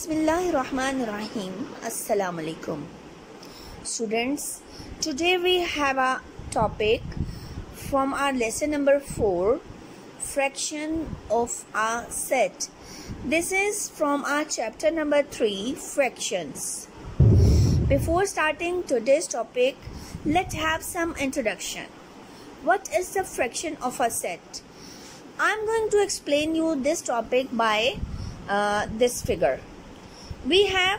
Bismillahirrahmanirrahim. Assalamu alaikum. Students, today we have a topic from our lesson number 4, fraction of a set. This is from our chapter number 3, fractions. Before starting today's topic, let's have some introduction. What is the fraction of a set? I'm going to explain you this topic by this figure. We have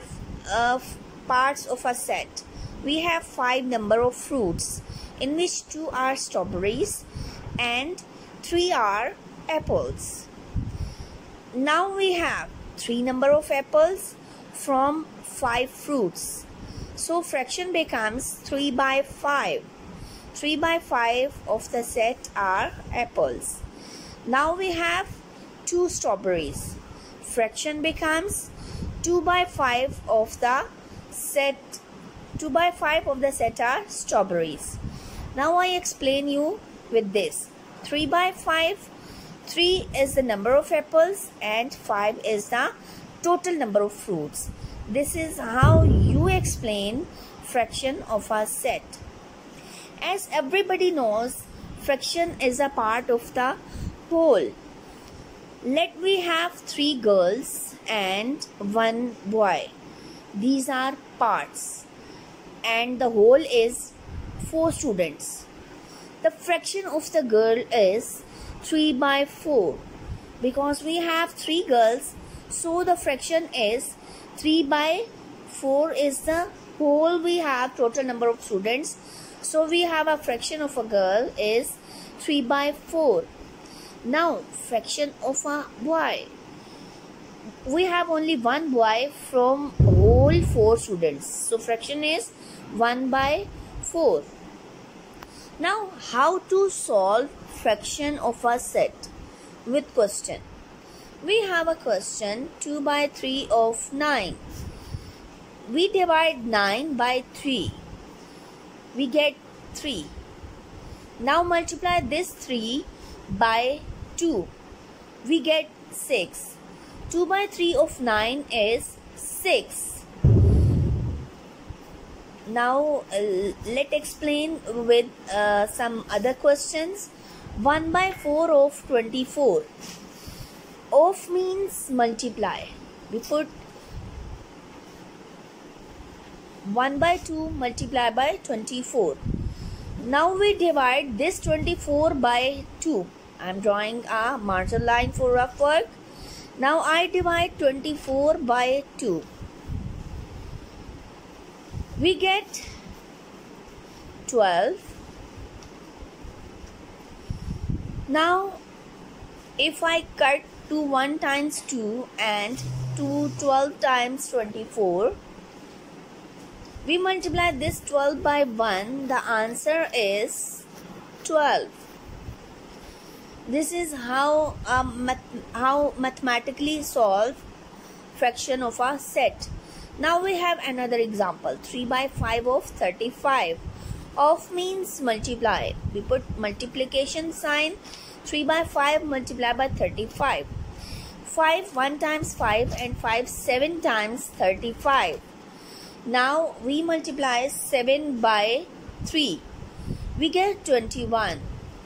parts of a set. We have 5 number of fruits, in which 2 are strawberries and 3 are apples. Now we have 3 number of apples from 5 fruits. So fraction becomes 3 by 5. 3 by 5 of the set are apples. Now we have 2 strawberries. Fraction becomes 2 by 5 of the set. 2 by 5 of the set are strawberries. Now I explain you with this. 3 by 5. 3 is the number of apples and 5 is the total number of fruits. This is how you explain fraction of a set. As everybody knows, fraction is a part of the whole. Let we have 3 girls and 1 boy. These are parts and the whole is 4 students. The fraction of the girl is 3 by 4. Because we have 3 girls, so the fraction is 3 by 4 is the whole. We have total number of students. So we have a fraction of a girl is 3 by 4. Now fraction of a boy. We have only 1 boy from whole 4 students. So fraction is 1 by 4. Now how to solve fraction of a set with question. We have a question 2 by 3 of 9. We divide 9 by 3. We get 3. Now multiply this 3 by 2. We get 6. 2 by 3 of 9 is 6. Now let's explain with some other questions. 1 by 4 of 24. Of means multiply. We put 1 by 2 multiply by 24. Now we divide this 24 by 2. I am drawing a margin line for rough work. Now I divide 24 by 2. We get 12. Now if I cut 2 1 times 2 and 2 12 times 24, we multiply this 12 by 1. The answer is 12. This is how mathematically solve fraction of a set. Now we have another example. 3 by 5 of 35. Of means multiply. We put multiplication sign. 3 by 5 multiply by 35. 5 1 times 5 and 5 7 times 35. Now we multiply 7 by 3. We get 21.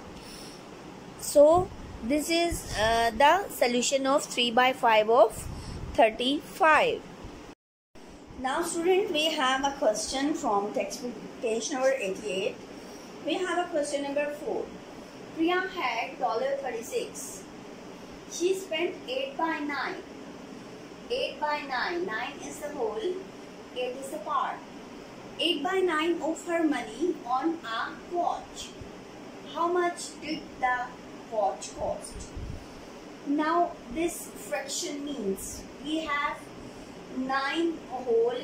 So this is the solution of 3 by 5 of 35. Now student, we have a question from textbook page number 88. We have a question number 4. Priya had $36. She spent 8 by 9. 8 by 9. 9 is the whole. 8 is the part. 8 by 9 of her money on a watch. How much did the watch cost? Now this fraction means we have 9 whole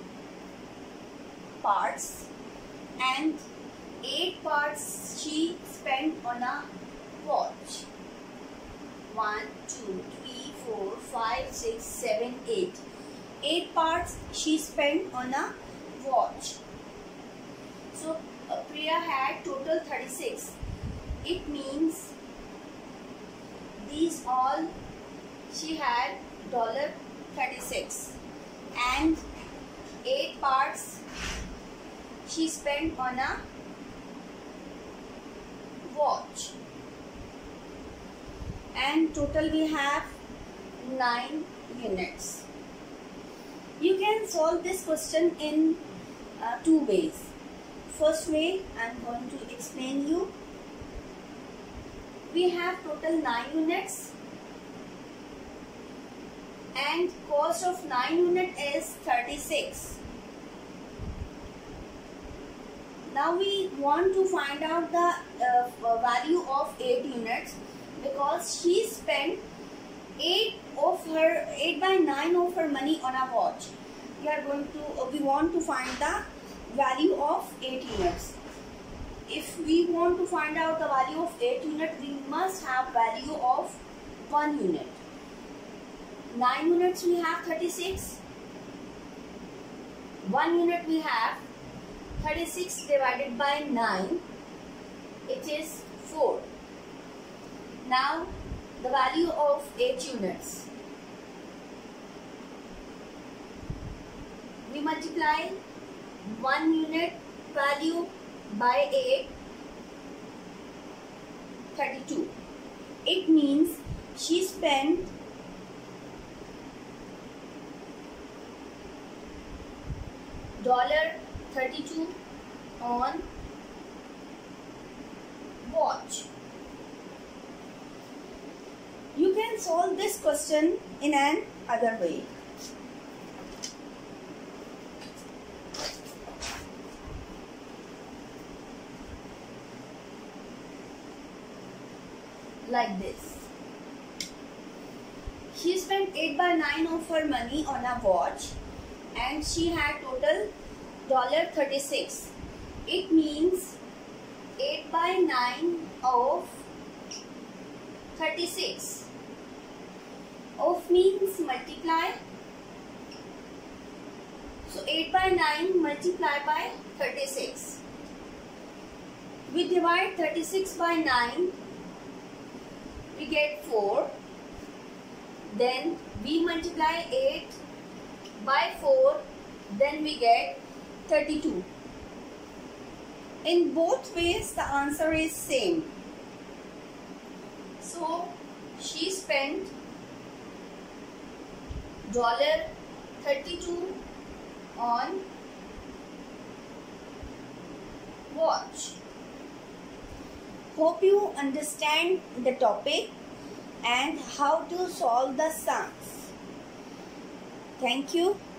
parts and 8 parts she spent on a watch. 1 2 3 4 5 6 7 8. 8 parts she spent on a watch. So Priya had total 36. It means these all she had $36. and 8 parts she spent on a watch, and total we have 9 units. You can solve this question in 2 ways. First way, I am going to explain you. We have total 9 units and cost of 9 unit is 36. Now we want to find out the value of 8 units, because she spent 8 by 9 of her money on a watch. We want to find the value of 8 units. If we want to find out the value of 8 units, we must have value of 1 unit. 9 units we have 36. 1 unit we have 36 divided by 9. It is 4. Now the value of 8 units. We multiply 1 unit value by 8, 32. It means she spent $32 on watch. You can solve this question in an other way. Like this. She spent 8 by 9 of her money on a watch and she had total $36. It means 8 by 9 of 36. Of means multiply. So 8 by 9 multiply by 36. We divide 36 by 9. We get 4. Then we multiply 8 by 4. Then we get 32. In both ways the answer is same. So she spent $32 on watch. Hope you understand the topic and how to solve the sums. Thank you.